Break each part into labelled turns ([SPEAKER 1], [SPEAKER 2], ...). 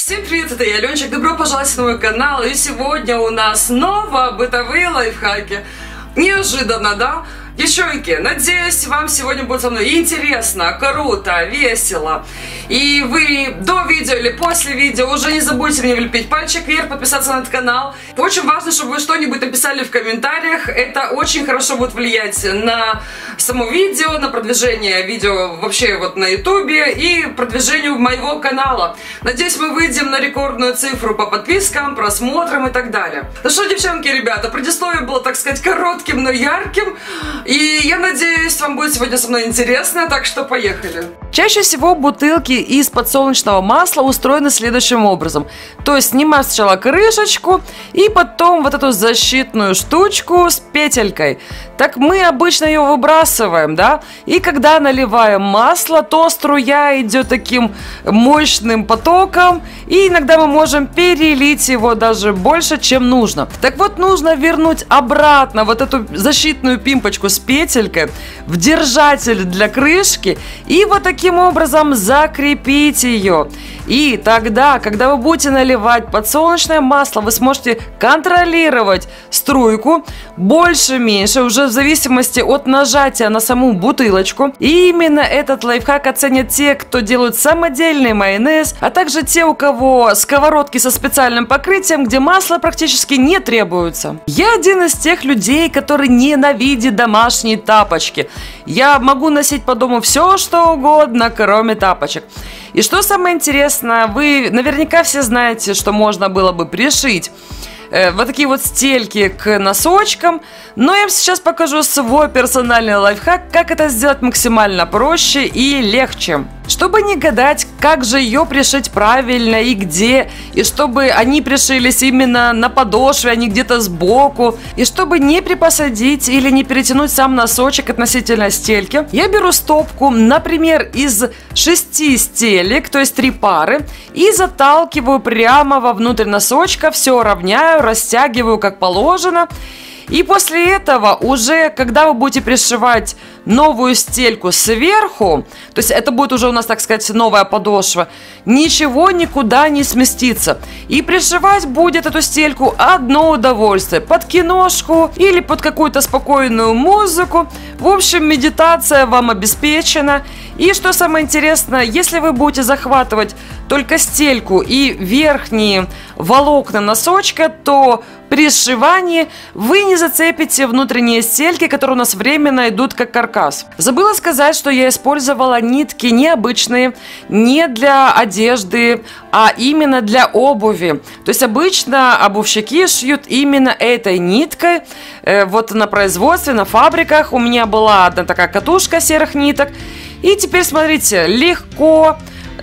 [SPEAKER 1] Всем привет, это я, Ленчик. Добро пожаловать на мой канал. И сегодня у нас снова бытовые лайфхаки. Неожиданно, да? Девчонки, надеюсь, вам сегодня будет со мной интересно, круто, весело. И вы до видео или после видео уже не забудьте мне влепить пальчик вверх, подписаться на этот канал. Очень важно, чтобы вы что-нибудь написали в комментариях. Это очень хорошо будет влиять на само видео, на продвижение видео вообще вот на ютубе и продвижению моего канала. Надеюсь, мы выйдем на рекордную цифру по подпискам, просмотрам и так далее. Ну что, девчонки, ребята, предисловие было, так сказать, коротким, но ярким. И я надеюсь, вам будет сегодня со мной интересно, так что поехали. Чаще всего бутылки из подсолнечного масла устроены следующим образом. То есть снимаем сначала крышечку и потом вот эту защитную штучку с петелькой. Так мы обычно ее выбрасываем, да? И когда наливаем масло, то струя идет таким мощным потоком. И иногда мы можем перелить его даже больше, чем нужно. Так вот, нужно вернуть обратно вот эту защитную пимпочку с петелькой в держатель для крышки и вот таким образом закрепить ее. И тогда, когда вы будете наливать подсолнечное масло, вы сможете контролировать струйку больше-меньше, уже в зависимости от нажатия на саму бутылочку. И именно этот лайфхак оценят те, кто делают самодельный майонез, а также те, у кого сковородки со специальным покрытием, где масло практически не требуется. Я один из тех людей, который ненавидит домашние тапочки. Я могу носить по дому все, что угодно, кроме тапочек. И что самое интересное, вы наверняка все знаете, что можно было бы пришить вот такие вот стельки к носочкам. Но я вам сейчас покажу свой персональный лайфхак, как это сделать максимально проще и легче. Чтобы не гадать, как же ее пришить правильно и где, и чтобы они пришились именно на подошве, а не где-то сбоку, и чтобы не припосадить или не перетянуть сам носочек относительно стельки, я беру стопку, например, из 6 стелек, то есть 3 пары, и заталкиваю прямо вовнутрь носочка, все равняю, растягиваю как положено. И после этого уже, когда вы будете пришивать новую стельку сверху, то есть это будет уже у нас, так сказать, новая подошва, ничего никуда не сместится. И пришивать будет эту стельку одно удовольствие. Под киношку или под какую-то спокойную музыку. В общем, медитация вам обеспечена. И что самое интересное, если вы будете захватывать только стельку и верхние волокна носочка, то при сшивании вы не зацепите внутренние стельки, которые у нас временно идут как каркас. Забыла сказать, что я использовала нитки необычные, не для одежды, а именно для обуви. То есть обычно обувщики шьют именно этой ниткой. Вот на производстве, на фабриках у меня была одна такая катушка серых ниток. И теперь смотрите, легко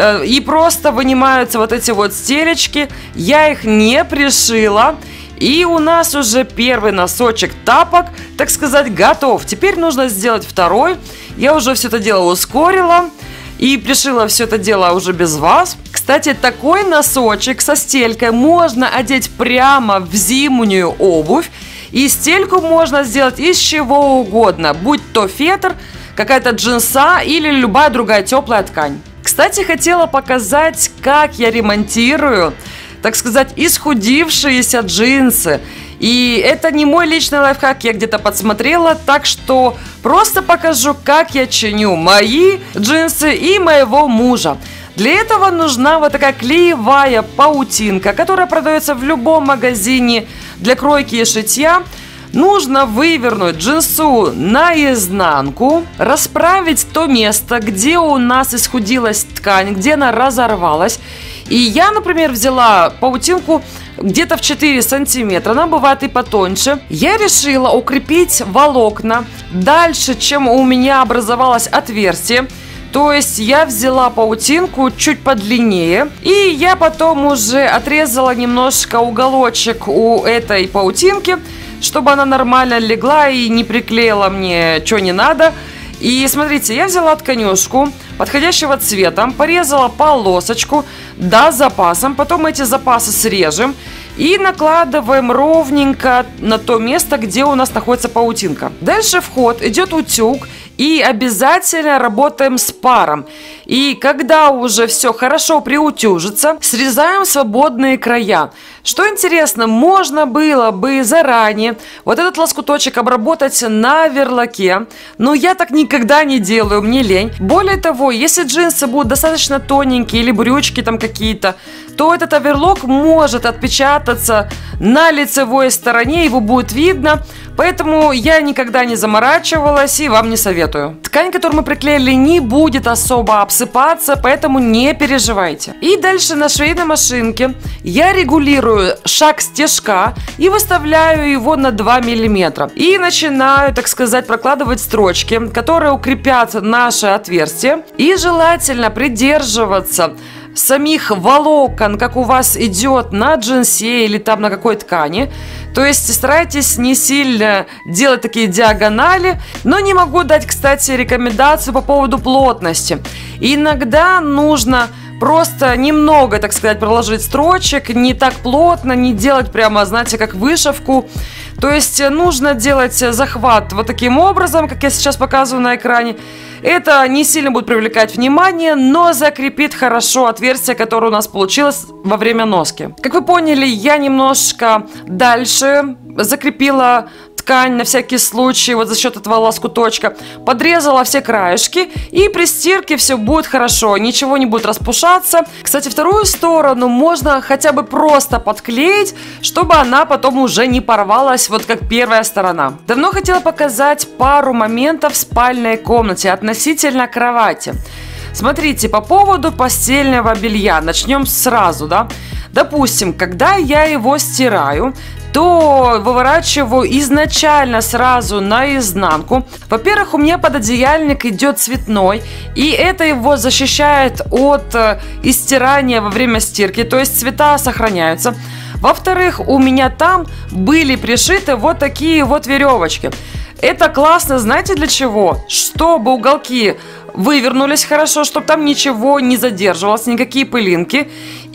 [SPEAKER 1] и просто вынимаются вот эти вот стелечки. Я их не пришила. И у нас уже первый носочек тапок, так сказать, готов. Теперь нужно сделать второй. Я уже все это дело ускорила и пришила все это дело уже без вас. Кстати, такой носочек со стелькой можно одеть прямо в зимнюю обувь. И стельку можно сделать из чего угодно, будь то фетр, какая-то джинса или любая другая теплая ткань. Кстати, хотела показать, как я ремонтирую, так сказать, исхудившиеся джинсы. И это не мой личный лайфхак, я где-то подсмотрела, так что просто покажу, как я чиню мои джинсы и моего мужа. Для этого нужна вот такая клеевая паутинка, которая продается в любом магазине для кройки и шитья. Нужно вывернуть джинсу наизнанку, расправить то место, где у нас исхудилась ткань, где она разорвалась. И я, например, взяла паутинку где-то в 4 сантиметра, она бывает и потоньше. Я решила укрепить волокна дальше, чем у меня образовалось отверстие. То есть я взяла паутинку чуть подлиннее, и я потом уже отрезала немножко уголочек у этой паутинки, чтобы она нормально легла и не приклеила мне что не надо. И смотрите, я взяла тканюшку подходящего цвета, порезала полосочку, да, с запасом, потом эти запасы срежем и накладываем ровненько на то место, где у нас находится паутинка. Дальше в ход идет утюг, И обязательно работаем с паром. И когда уже все хорошо приутюжится, срезаем свободные края. Что интересно, можно было бы заранее вот этот лоскуточек обработать на верлаке, но я так никогда не делаю, мне лень. Более того, если джинсы будут достаточно тоненькие или брючки там какие-то, то этот оверлок может отпечататься на лицевой стороне, его будет видно. Поэтому я никогда не заморачивалась и вам не советую. Ткань, которую мы приклеили, не будет особо обсыпаться, поэтому не переживайте. И дальше на швейной машинке я регулирую шаг стежка и выставляю его на 2 мм. И начинаю, так сказать, прокладывать строчки, которые укрепят наше отверстие. И желательно придерживаться самих волокон, как у вас идет на джинсе или там на какой ткани. То есть старайтесь не сильно делать такие диагонали. Но не могу дать, кстати, рекомендацию по поводу плотности. Иногда нужно просто немного, так сказать, проложить строчек, не так плотно, не делать прямо, знаете, как вышивку. То есть нужно делать захват вот таким образом, как я сейчас показываю на экране. Это не сильно будет привлекать внимание, но закрепит хорошо отверстие, которое у нас получилось во время носки. Как вы поняли, я немножко дальше закрепила ткань на всякий случай, вот за счет этого лоскуточка. Подрезала все краешки, и при стирке все будет хорошо, ничего не будет распушаться. Кстати, вторую сторону можно хотя бы просто подклеить, чтобы она потом уже не порвалась, вот как первая сторона. Давно хотела показать пару моментов в спальной комнате относительно кровати. Смотрите, по поводу постельного белья, начнем сразу, да. Допустим, когда я его стираю, то выворачиваю изначально сразу наизнанку. Во-первых, у меня пододеяльник идет цветной, и это его защищает от истирания во время стирки, то есть цвета сохраняются. Во-вторых, у меня там были пришиты вот такие вот веревочки. Это классно, знаете для чего? Чтобы уголки вывернулись хорошо, чтобы там ничего не задерживалось, никакие пылинки.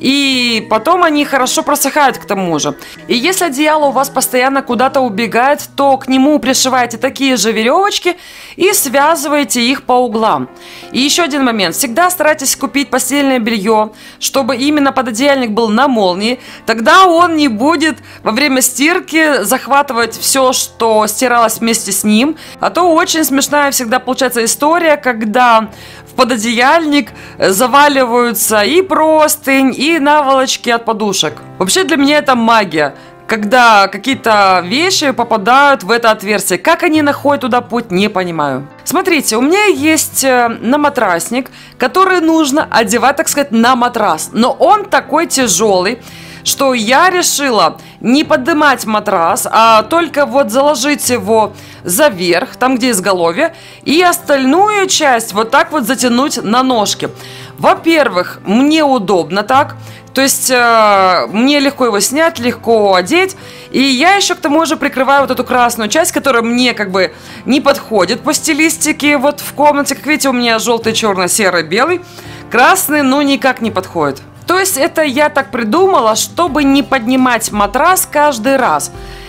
[SPEAKER 1] И потом они хорошо просыхают к тому же. И если одеяло у вас постоянно куда-то убегает, то к нему пришиваете такие же веревочки и связываете их по углам. И еще один момент. Всегда старайтесь купить постельное белье, чтобы именно пододеяльник был на молнии. Тогда он не будет во время стирки захватывать все, что стиралось вместе с ним. А то очень смешная всегда получается история, когда в пододеяльник заваливаются и простынь, и наволочки от подушек. Вообще для меня это магия, когда какие-то вещи попадают в это отверстие. Как они находят туда путь, не понимаю. Смотрите, у меня есть наматрасник, который нужно одевать, так сказать, на матрас. Но он такой тяжелый, что я решила не поднимать матрас, а только вот заложить его заверх, там где изголовье, и остальную часть вот так вот затянуть на ножки. Во-первых, мне удобно так, то есть мне легко его снять, легко одеть, и я еще к тому же прикрываю вот эту красную часть, которая мне как бы не подходит по стилистике. Вот в комнате, как видите, у меня желтый, черный, серый, белый, красный, ну никак не подходит. То есть это я так придумала, чтобы не поднимать матрас каждый раз.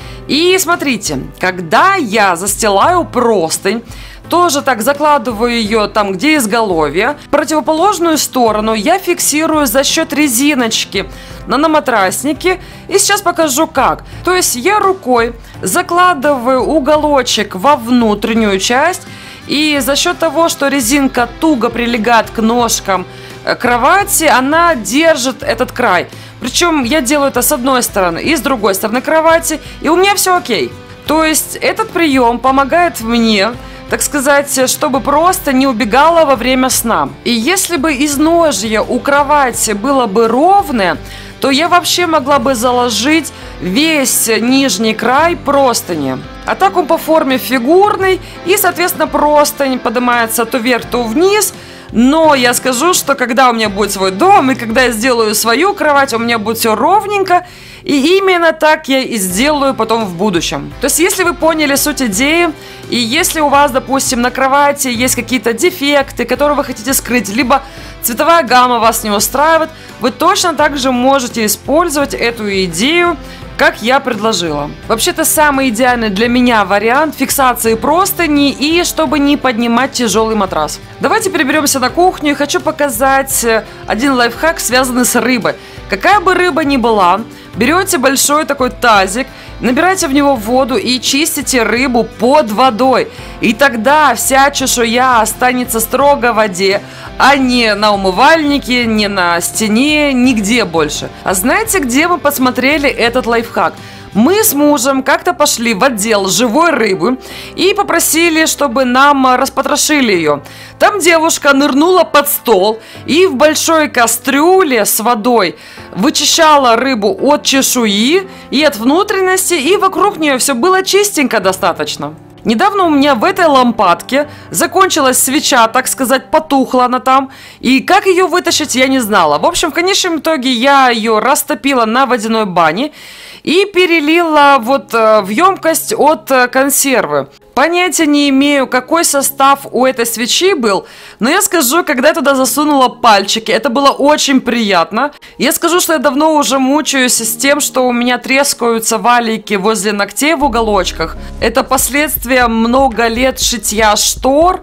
[SPEAKER 1] И смотрите, когда я застилаю простынь, тоже так закладываю ее там, где изголовье. Противоположную сторону я фиксирую за счет резиночки на наматраснике. И сейчас покажу как. То есть я рукой закладываю уголочек во внутреннюю часть. И за счет того, что резинка туго прилегает к ножкам кровати, она держит этот край. Причем я делаю это с одной стороны и с другой стороны кровати, и у меня все окей. То есть этот прием помогает мне, так сказать, чтобы просто не убегала во время сна. И если бы изножье у кровати было бы ровное, то я вообще могла бы заложить весь нижний край простыни. А так он по форме фигурный, и, соответственно, простынь поднимается то вверх, то вниз. Но я скажу, что когда у меня будет свой дом, и когда я сделаю свою кровать, у меня будет все ровненько. И именно так я и сделаю потом в будущем. То есть, если вы поняли суть идеи, и если у вас, допустим, на кровати есть какие-то дефекты, которые вы хотите скрыть, либо цветовая гамма вас не устраивает, вы точно так же можете использовать эту идею как я предложила. Вообще-то самый идеальный для меня вариант фиксации простыни и чтобы не поднимать тяжелый матрас. Давайте переберемся на кухню и хочу показать один лайфхак, связанный с рыбой. Какая бы рыба ни была, берете большой такой тазик, набираете в него воду и чистите рыбу под водой. И тогда вся чешуя останется строго в воде, а не на умывальнике, не на стене, нигде больше. А знаете, где мы посмотрели этот лайфхак? Мы с мужем как-то пошли в отдел живой рыбы и попросили, чтобы нам распотрошили ее. Там девушка нырнула под стол и в большой кастрюле с водой вычищала рыбу от чешуи и от внутренности, и вокруг нее все было чистенько достаточно. Недавно у меня в этой лампадке закончилась свеча, так сказать, потухла она там. И как ее вытащить, я не знала. В общем, в конечном итоге я ее растопила на водяной бане и перелила вот в емкость от консервы. Понятия не имею, какой состав у этой свечи был, но я скажу, когда я туда засунула пальчики, это было очень приятно. Я скажу, что я давно уже мучаюсь с тем, что у меня трескаются валики возле ногтей в уголочках. Это последствия много лет шитья штор.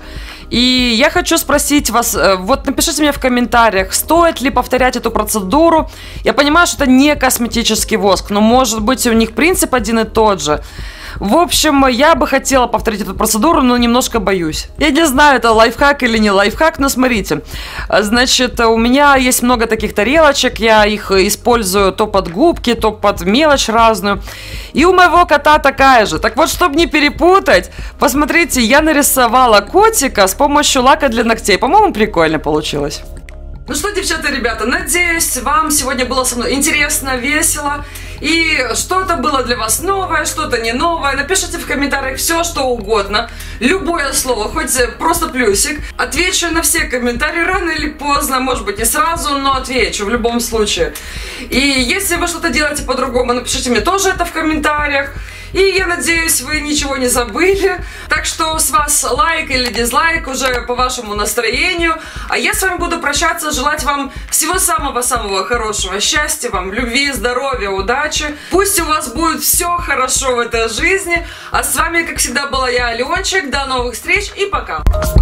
[SPEAKER 1] И я хочу спросить вас, вот напишите мне в комментариях, стоит ли повторять эту процедуру. Я понимаю, что это не косметический воск, но может быть у них принцип один и тот же. В общем, я бы хотела повторить эту процедуру, но немножко боюсь. Я не знаю, это лайфхак или не лайфхак, но смотрите. Значит, у меня есть много таких тарелочек, я их использую то под губки, то под мелочь разную. И у моего кота такая же. Так вот, чтобы не перепутать, посмотрите, я нарисовала котика с помощью лака для ногтей. По-моему, прикольно получилось. Ну что, девчата и ребята, надеюсь, вам сегодня было со мной интересно, весело. И что-то было для вас новое, что-то не новое. Напишите в комментариях все, что угодно. Любое слово, хоть просто плюсик. Отвечу на все комментарии рано или поздно, может быть не сразу, но отвечу в любом случае. И если вы что-то делаете по-другому, напишите мне тоже это в комментариях. И я надеюсь, вы ничего не забыли. Так что с вас лайк или дизлайк уже по вашему настроению. А я с вами буду прощаться, желать вам всего самого-самого хорошего. Счастья вам, любви, здоровья, удачи. Пусть у вас будет все хорошо в этой жизни. А с вами, как всегда, была я, Аленчик. До новых встреч и пока.